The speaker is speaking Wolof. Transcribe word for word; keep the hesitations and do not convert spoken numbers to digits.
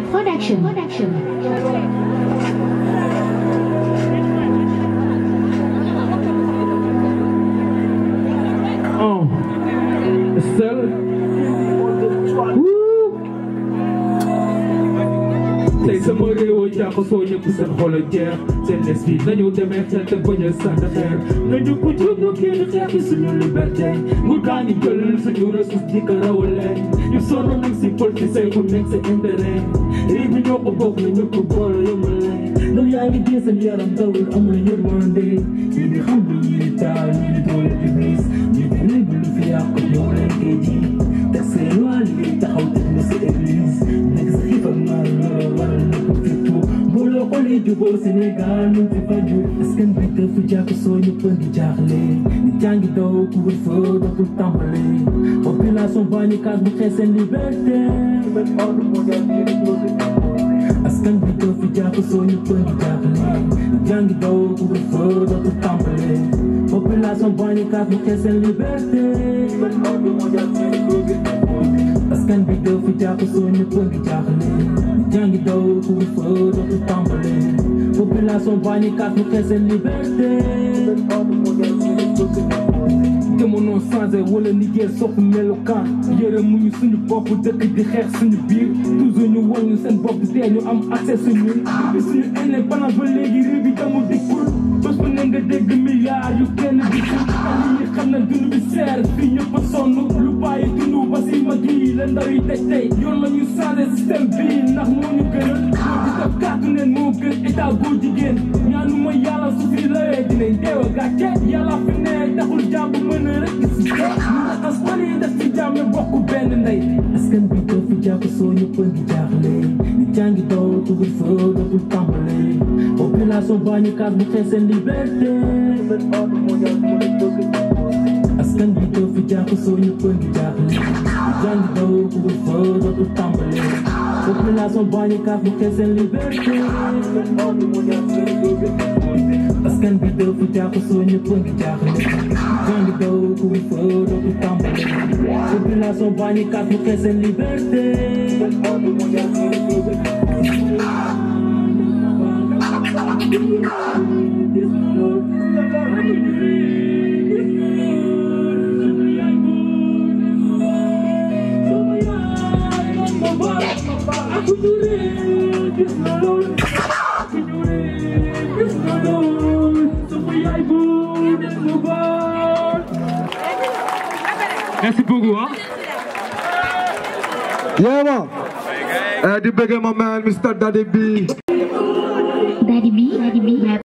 Production. Production. Oh, seul. Tey sama réew jaxasoo ñëpp seen xol a jeex seen esprit nañu demee xel te bañ a sànni xeer nañu ko jóg ñu génn xeexi suñu liberté nguur gaa ngi jël suñu ressource di ko rawale ñu sonn nag si politicien ku nekk sa intérêt réew mi ñoo ko bokk na ñëpp boole yëmale ndax yaa ngi dee seen yaram dawul amul yërmande ñii di xam lu ñii di taal ñii di doole iblis ñii di léegi lu fi yàq ñoo leen koy ji te seen waa li taxaw te mu si église nekk sa xiif ak maar looloo waral na ko fittu mbooloo xol yi jubóo Sénégal ñu fi faju askan bi te fu jàkk soo ñëpp a ngi jaaxle di jàngi daw couvre-feu dootul tàmbale population baa ñu kaas bu xeex seen liberté askan bi te fu jàkk soo ñëpp a ngi jaaxle di jàngi daw couvre-feu dootul tàmbale population baa ñu kaas bu xeex seen liberté askan bi te fu jàkk soo ñëpp a ngi jaaxle jàngi daw couvre-feu dootul tàmbale population baa ñu kaas bu xeex seen liberté jamono changé wala liggéey soppi melokaan yërëm mu ñu suñu bopp dëkk di xeex suñu biir toujours ñu won ñu seen bopp tee ñu am accès suñu bi suñu indépendance ba léegi réew bi damul dikkul bés bu ne nga dégg milliards yu kenn dikkul ali ñi xam na dund bi seer fii ñëpp a sonn lu bàyyi dund ba si mag yi la ndaw yi tey tey yoon la ñu changé système bi ndax moo ñu gënal moo di def kàttu neen moo gën état góor jigéen ñaanu ma yàlla su fi lawee dinañ deew a gàcce yàlla fi ne taxul jàmm mën a rek gis ñu raxas xol yi def ci jàmm bokk benn ndey askan bi doo fi jàpp soo ñëpp a ngi jaaxle di jàngi daw couvre-feu dootul tàmbale population baa ñu kaas bu xeex seen liberté askan bi doo fi jàpp soo ñëpp a ngi jaaxle di jàngi daw couvre-feu dootul tàmbale population baa ñu kaas bu xeex seen liberté askan bi doo fi jàpp soo ñëpp a ngi jaaxle di jàngi daw couvre-feu dootul tàmbale population baa ñu kaas bu xeex seen liberté Merci beaucoup, hein? Yeah, man. Uh, the bigger my man, Mister Daddy B. Daddy B. Daddy B.